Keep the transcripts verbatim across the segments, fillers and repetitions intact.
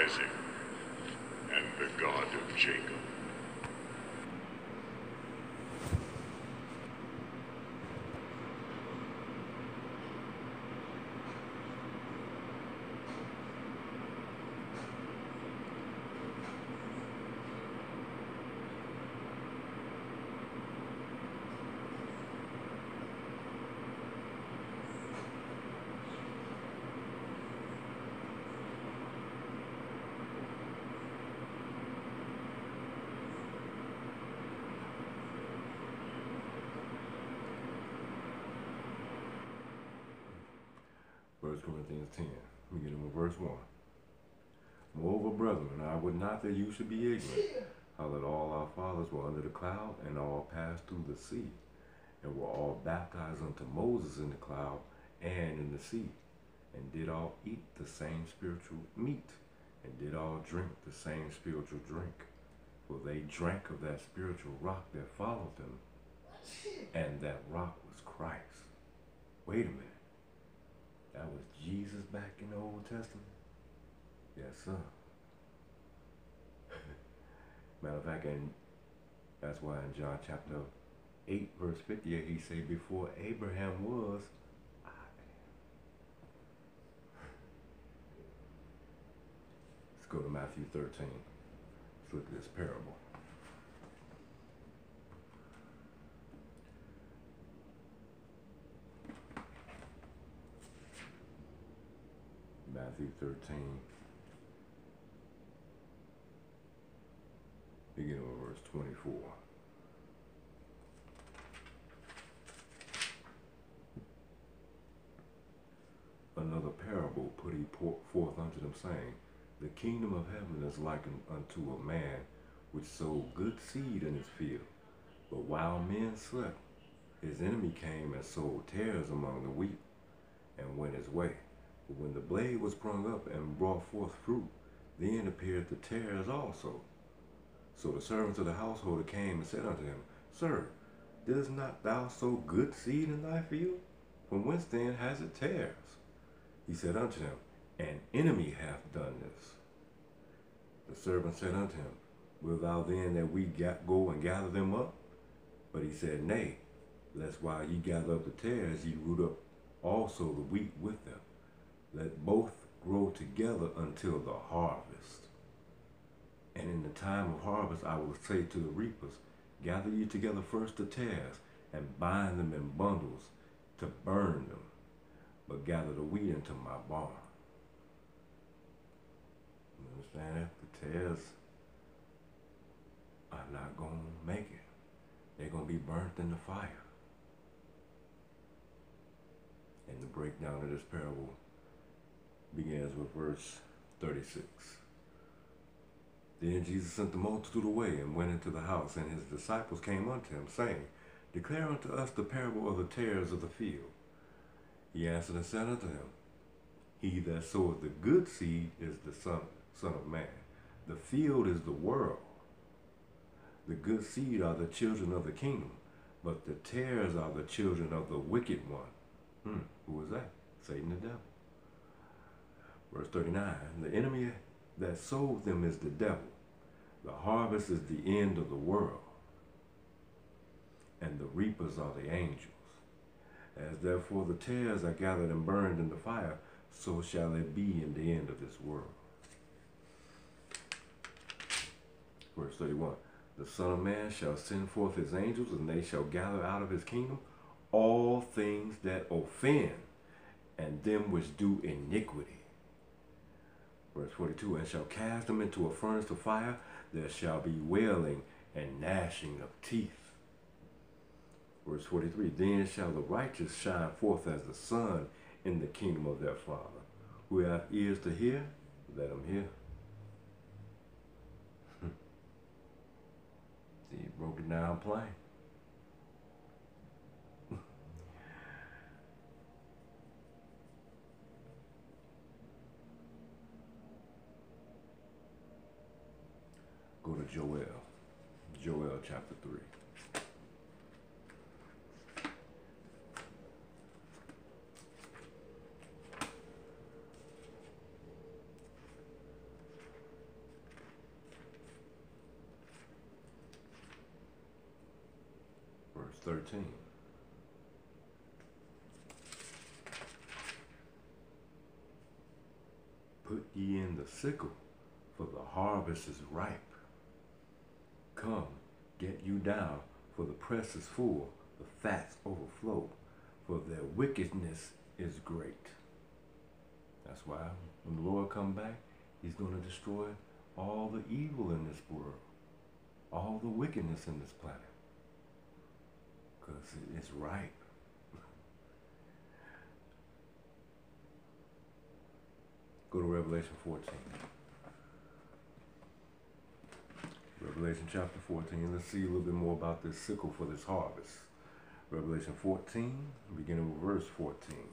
Isaac and the God of Jacob. First Corinthians ten, beginning with verse one. Moreover, brethren, I would not that you should be ignorant, how that all our fathers were under the cloud, and all passed through the sea, and were all baptized unto Moses in the cloud and in the sea, and did all eat the same spiritual meat, and did all drink the same spiritual drink. For they drank of that spiritual rock that followed them, and that rock was Christ. Wait a minute. That was Jesus back in the Old Testament? Yes, sir. Matter of fact, and that's why in John chapter eight, verse fifty-eight, he said, before Abraham was, I am. Let's go to Matthew thirteen. Let's look at this parable. Matthew thirteen, beginning with verse twenty-four. Another parable put he forth unto them, saying, the kingdom of heaven is likened unto a man which sowed good seed in his field. But while men slept, his enemy came and sowed tares among the wheat, and went his way. But when the blade was sprung up and brought forth fruit, then appeared the tares also. So the servants of the householder came and said unto him, Sir, didst not thou sow good seed in thy field? From whence then has it tares? He said unto them, An enemy hath done this. The servant said unto him, Wilt thou then that we go and gather them up? But he said, Nay, lest while ye gather up the tares, ye root up also the wheat with them. Let both grow together until the harvest. And in the time of harvest I will say to the reapers, gather ye together first the tares, and bind them in bundles to burn them, but gather the wheat into my barn. You understand that? The tares are not going to make it. They're going to be burnt in the fire. And the breakdown of this parable begins with verse thirty-six. Then Jesus sent the multitude away and went into the house, and his disciples came unto him, saying, Declare unto us the parable of the tares of the field. He answered and said unto them, He that soweth the good seed is the Son, son of Man. The field is the world. The good seed are the children of the kingdom, but the tares are the children of the wicked one. Hmm, who is that? Satan the devil. Verse thirty-nine, the enemy that sowed them is the devil. The harvest is the end of the world, and the reapers are the angels. As therefore the tares are gathered and burned in the fire, so shall it be in the end of this world. Verse thirty-one, the Son of Man shall send forth his angels, and they shall gather out of his kingdom all things that offend, and them which do iniquity. Verse forty-two, and shall cast them into a furnace of fire. There shall be wailing and gnashing of teeth. Verse forty-three, then shall the righteous shine forth as the sun in the kingdom of their Father. Who hath ears to hear, let him hear. See, he broke it down plain. Go to Joel, Joel chapter three. thirteen. Put ye in the sickle, for the harvest is ripe. Come, get you down, for the press is full, the fats overflow, for their wickedness is great. That's why when the Lord come back, he's going to destroy all the evil in this world, all the wickedness in this planet, because it's ripe. Go to Revelation fourteen. Revelation chapter fourteen. Let's see a little bit more about this sickle for this harvest. Revelation fourteen, beginning with verse fourteen.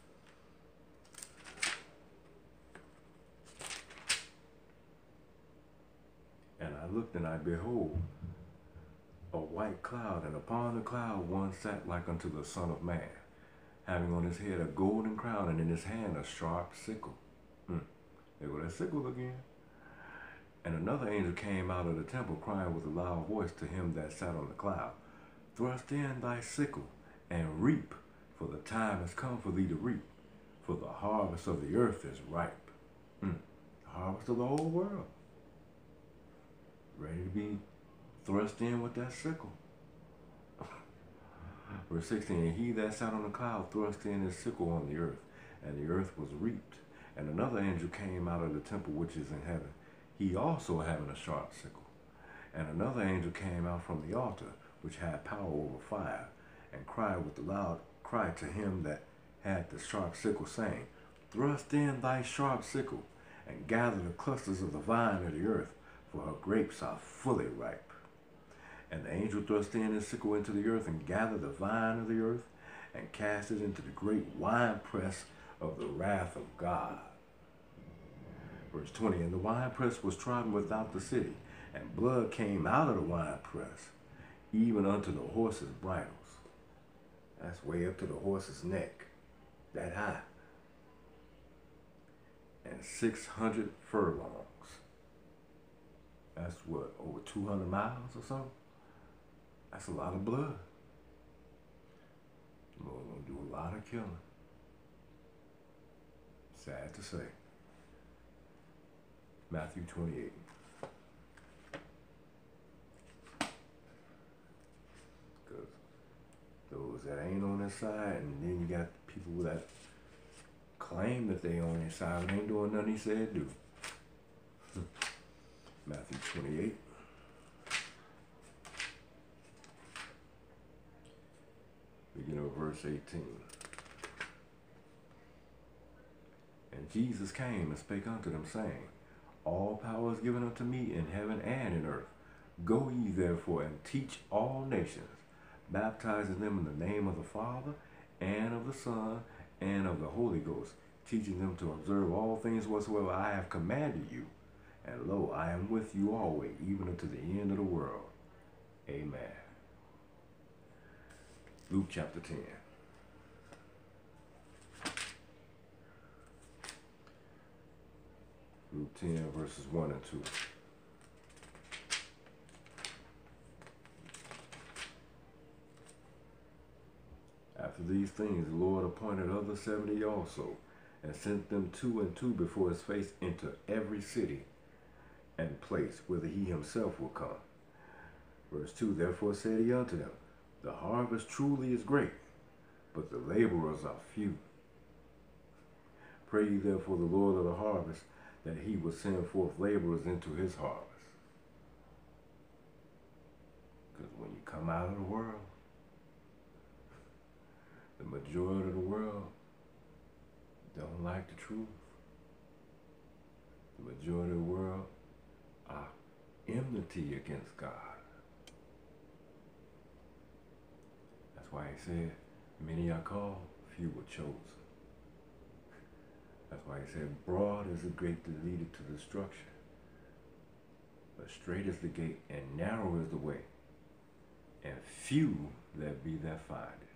And I looked, and I behold a white cloud, and upon the cloud one sat like unto the Son of Man, having on his head a golden crown, and in his hand a sharp sickle. Hmm. There go that sickle again. And another angel came out of the temple, crying with a loud voice to him that sat on the cloud, Thrust in thy sickle, and reap, for the time has come for thee to reap, for the harvest of the earth is ripe. Hmm. The harvest of the whole world. Ready to be thrust in with that sickle. Verse sixteen, and he that sat on the cloud thrust in his sickle on the earth, and the earth was reaped. And another angel came out of the temple which is in heaven, he also having a sharp sickle. And another angel came out from the altar, which had power over fire, and cried with a loud cry to him that had the sharp sickle, saying, Thrust in thy sharp sickle, and gather the clusters of the vine of the earth, for her grapes are fully ripe. And the angel thrust in his sickle into the earth, and gathered the vine of the earth, and cast it into the great winepress of the wrath of God. Verse twenty, and the winepress was trodden without the city, and blood came out of the winepress, even unto the horses' bridles. That's way up to the horse's neck, that high. And six hundred furlongs. That's what, over two hundred miles or something? That's a lot of blood. The Lord's going to do a lot of killing. Sad to say. Matthew twenty-eight. Because those that ain't on their side, and then you got people that claim that they on their side and ain't doing nothing he said do. Matthew twenty-eight. Beginning with verse eighteen. And Jesus came and spake unto them, saying, All power is given unto me in heaven and in earth. Go ye therefore and teach all nations, baptizing them in the name of the Father, and of the Son, and of the Holy Ghost, teaching them to observe all things whatsoever I have commanded you. And lo, I am with you always, even unto the end of the world. Amen. Luke chapter ten. Luke ten, verses one and two. After these things, the Lord appointed other seventy also, and sent them two and two before his face into every city and place whither he himself will come. Verse two, Therefore said he unto them, The harvest truly is great, but the laborers are few. Pray ye therefore the Lord of the harvest, that he will send forth laborers into his harvest. Because when you come out of the world, the majority of the world don't like the truth. The majority of the world are enmity against God. That's why he said, many are called, few were chosen. That's why he said, broad is the gate that leadeth to destruction, but straight is the gate, and narrow is the way, and few there be that find it.